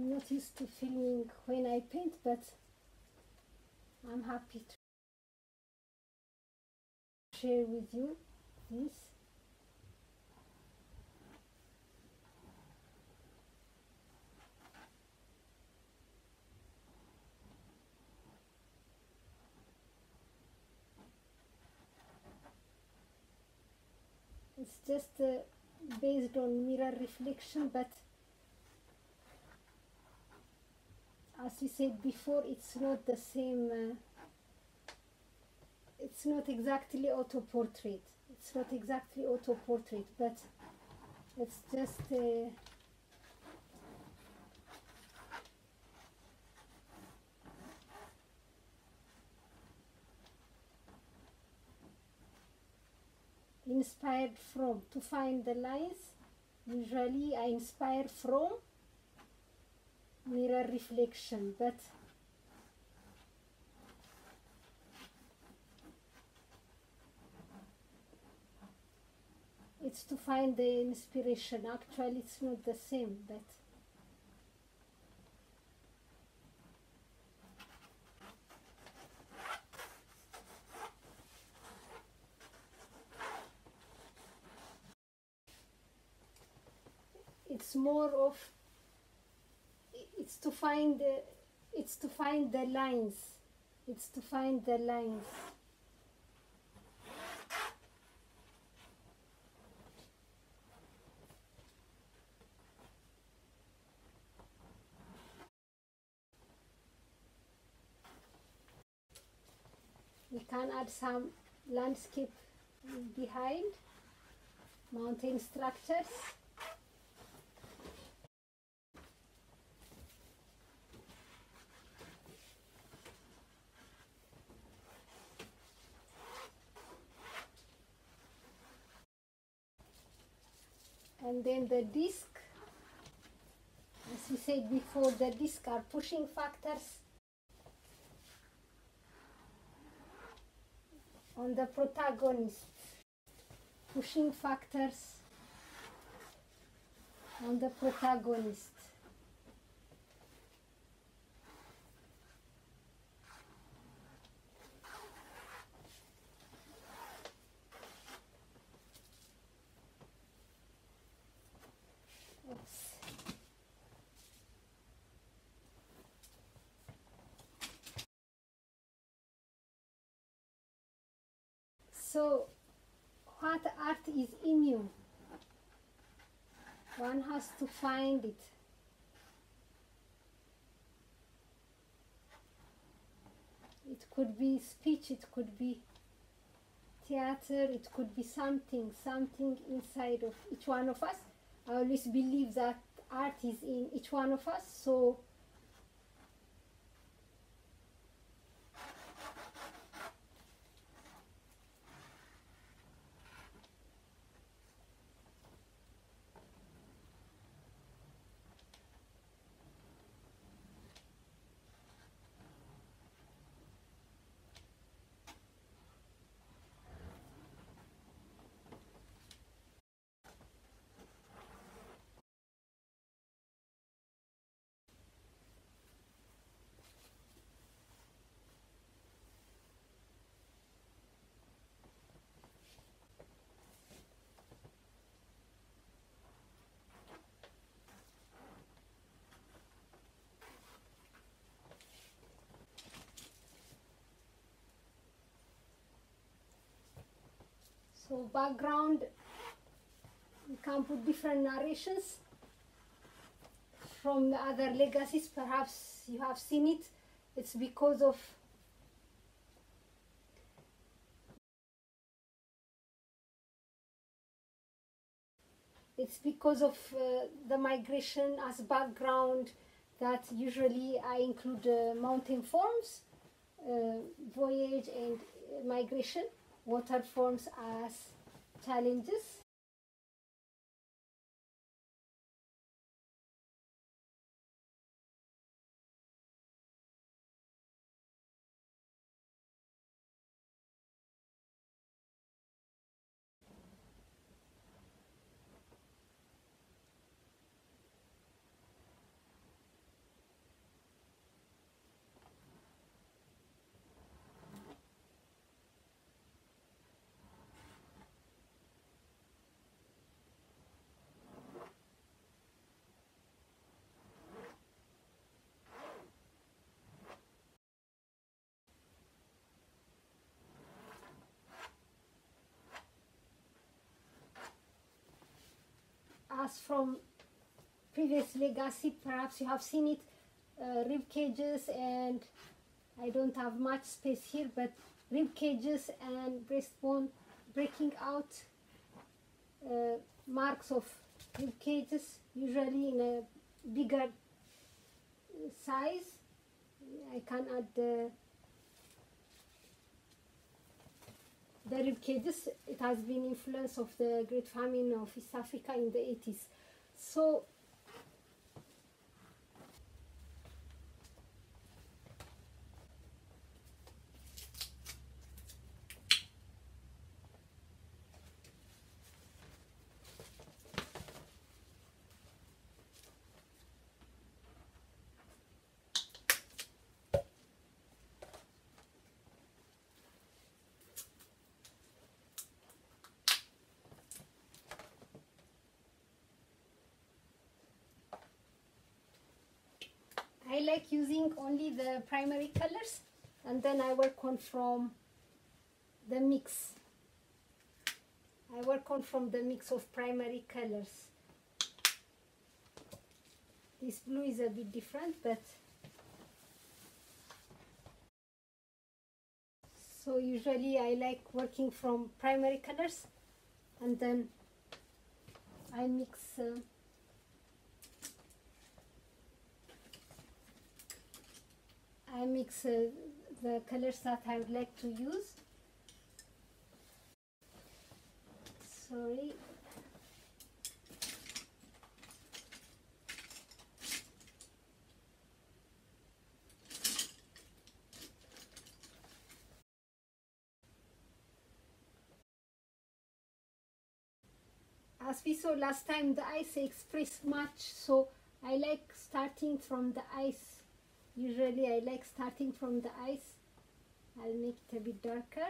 I'm not used to filming when I paint, but I'm happy to share with you this. It's just based on mirror reflection, but as we said before, it's not the same. It's not exactly auto-portrait. It's not exactly auto-portrait, but it's just inspired from. To find the lines, usually I inspire from mirror reflection, but it's to find the inspiration. Actually, it's not the same, but it's more of, it's to find the lines. It's to find the lines. We can add some landscape behind, mountain structures. And then the disc, as we said before, the disc are pushing factors on the protagonist, pushing factors on the protagonist. Oops. So, what art is in you? One has to find it. It could be speech, it could be theater, it could be something inside of each one of us. I always believe that art is in each one of us, so background, you can put different narrations from the other legacies. Perhaps you have seen it. It's because of the migration as background that usually I include mountain forms, voyage and migration, water forms as challenges. as from previous legacy, perhaps you have seen it, rib cages, and I don't have much space here, but rib cages and breastbone breaking out, marks of rib cages, usually in a bigger size. I can add the rib cages. It has been influence of the Great Famine of East Africa in the 80s. So I like using only the primary colors, and then I work on from the mix. I work on from the mix of primary colors. This blue is a bit different, but so usually I like working from primary colors, and then I mix the colors that I would like to use. Sorry. As we saw last time, the eyes express much, so I like starting from the eyes. Usually I like starting from the eyes. I'll make it a bit darker.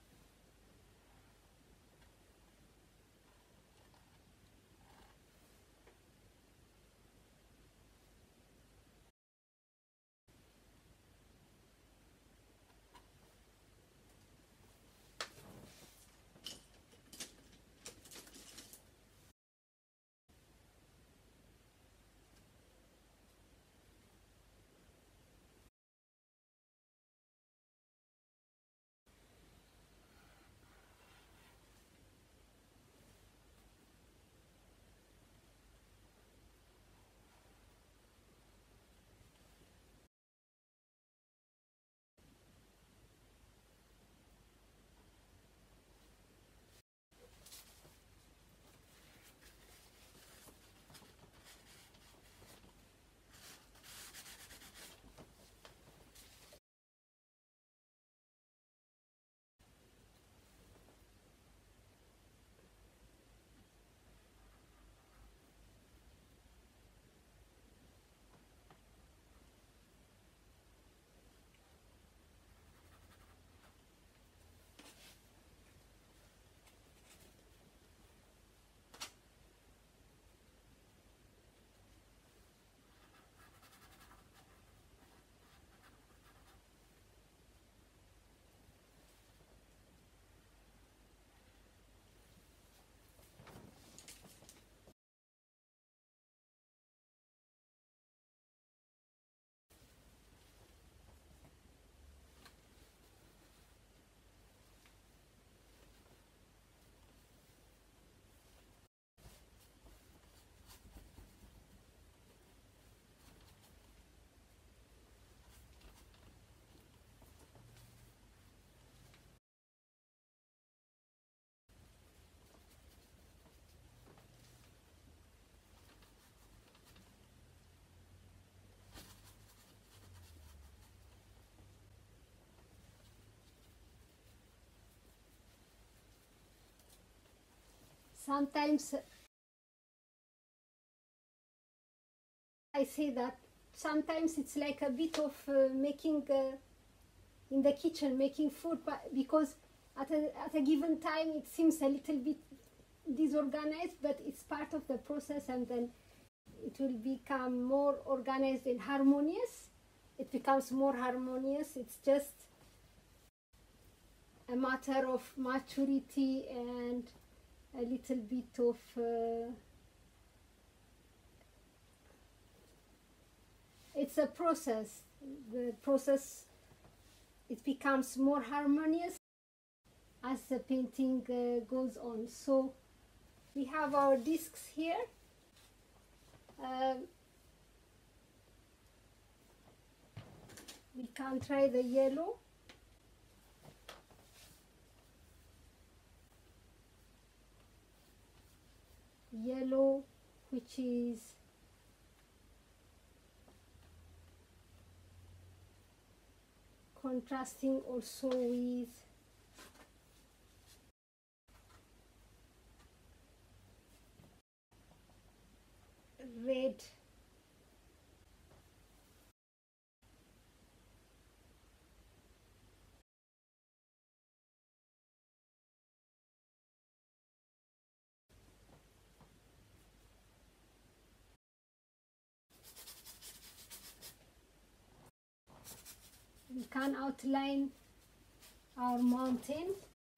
Sometimes I say that sometimes it's like a bit of making in the kitchen, making food, but because at a given time it seems a little bit disorganized, but it's part of the process, and then it will become more organized and harmonious. It becomes more harmonious. It's just a matter of maturity and a little bit of It's a process. The process, it becomes more harmonious as the painting goes on. So we have our discs here. We can try the yellow. Yellow, which is contrasting also with red. We can outline our mountain.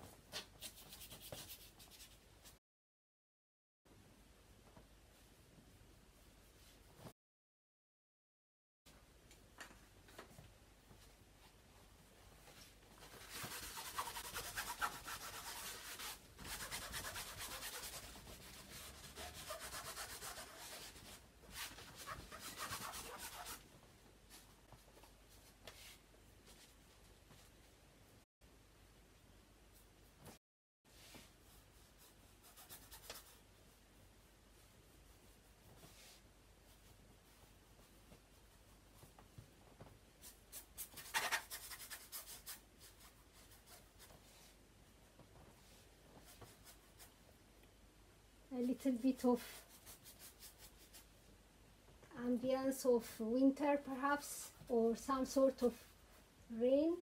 A little bit of ambience of winter perhaps, or some sort of rain.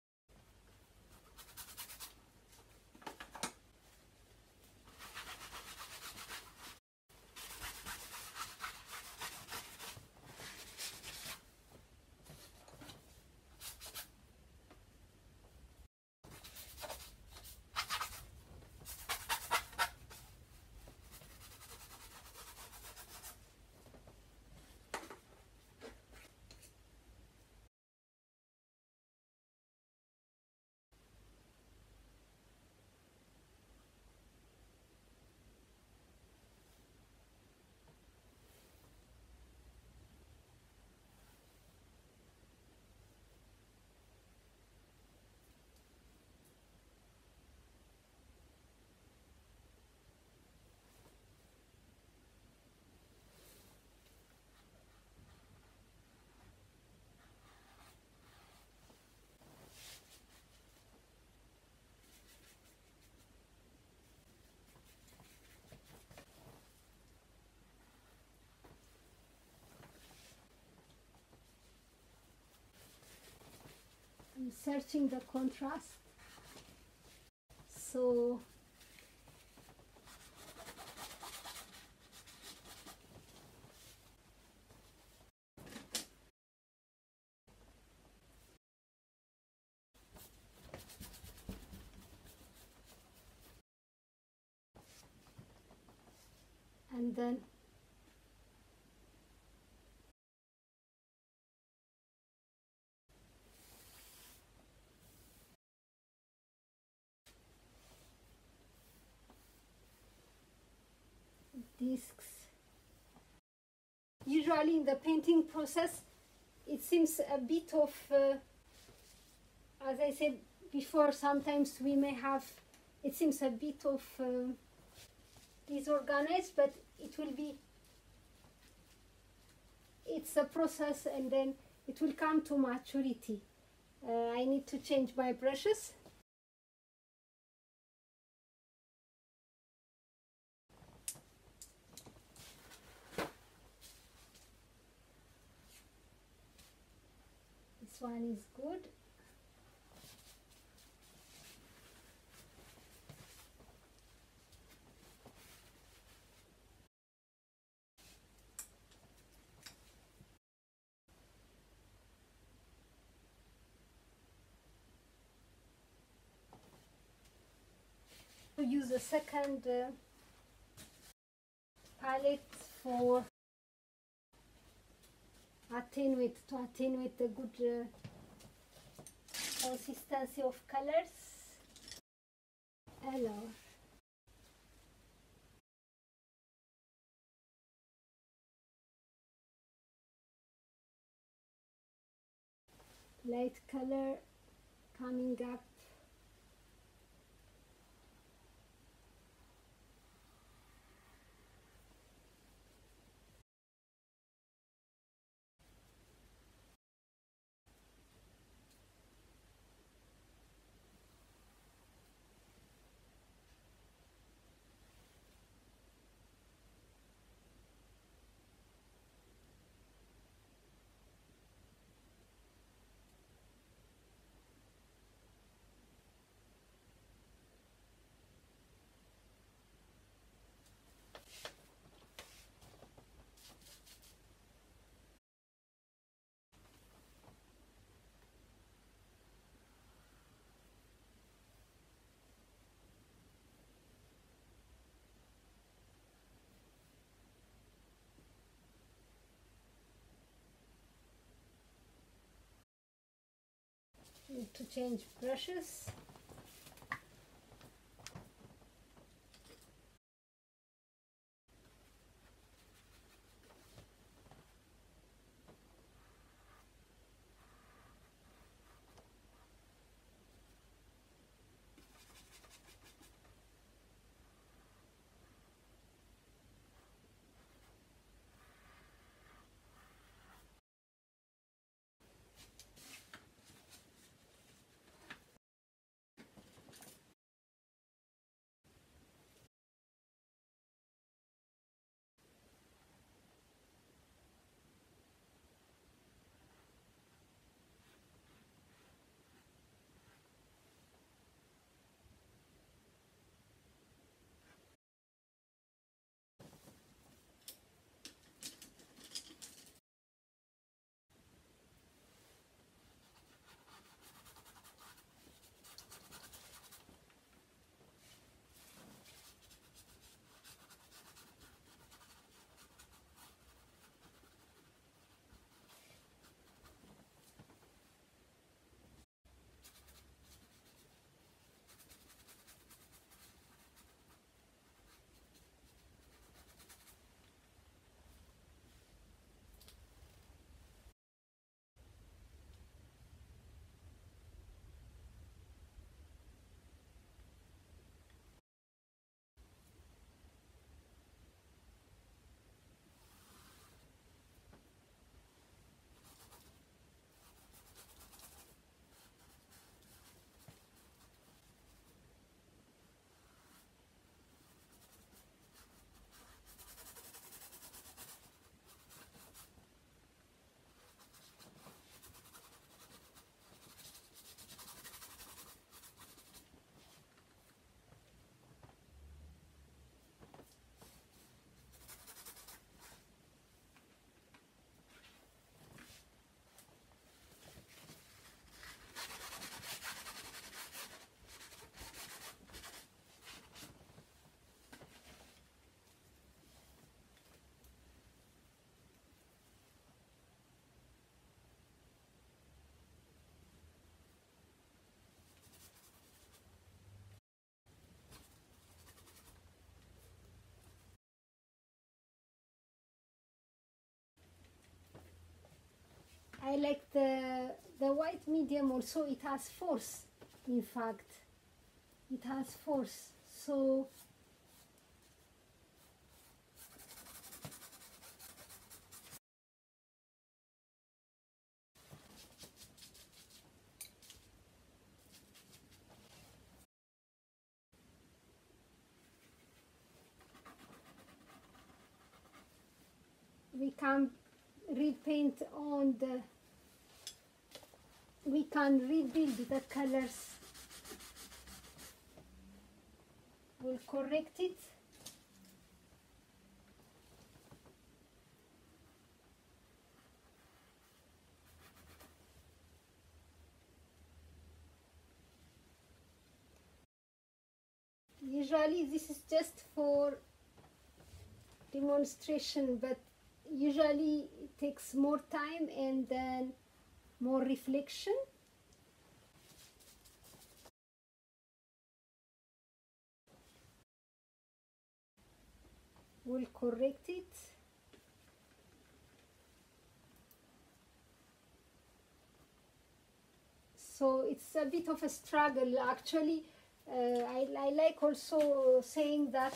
I'm searching the contrast. So and then discs. Usually in the painting process, it seems a bit of, as I said before, sometimes we may have, it seems a bit of disorganized, but it will be, it's a process, and then it will come to maturity. I need to change my brushes. This one is good. To use a second palette for attenuate the good consistency of colors. Alors, light color coming up. Need to change brushes. I like the white medium also. It has force. In fact, it has force. So we can repaint on the, we can rebuild the colors. We'll correct it. Usually this is just for demonstration, but usually it takes more time and then more reflection. We'll correct it. So it's a bit of a struggle actually. I like also saying that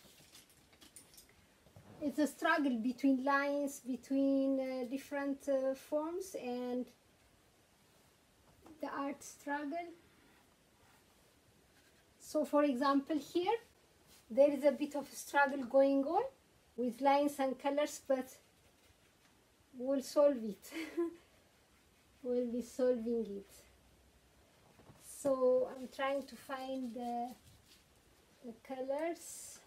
it's a struggle between lines, between different forms, and the art struggle. So for example here, there is a bit of a struggle going on with lines and colors, but we'll solve it. We'll be solving it. So I'm trying to find the colors.